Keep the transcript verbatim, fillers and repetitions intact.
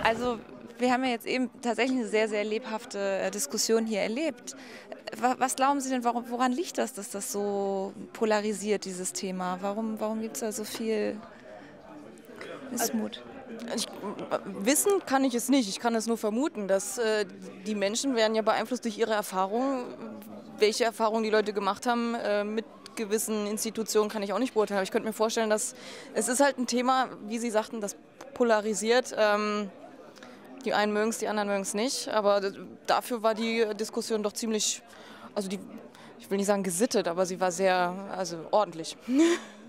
Also wir haben ja jetzt eben tatsächlich eine sehr, sehr lebhafte äh, Diskussion hier erlebt. Wa- Was glauben Sie denn, warum, woran liegt das, dass das so polarisiert, dieses Thema? Warum, warum gibt es da so viel Missmut? Ich, wissen kann ich es nicht, ich kann es nur vermuten, dass äh, die Menschen werden ja beeinflusst durch ihre Erfahrungen. Welche Erfahrungen die Leute gemacht haben äh, mit gewissen Institutionen, kann ich auch nicht beurteilen. Aber ich könnte mir vorstellen, dass es ist halt ein Thema, wie Sie sagten, das polarisiert. Ähm, die einen mögen es, die anderen mögen es nicht. Aber d- dafür war die Diskussion doch ziemlich, also die, ich will nicht sagen gesittet, aber sie war sehr, also ordentlich.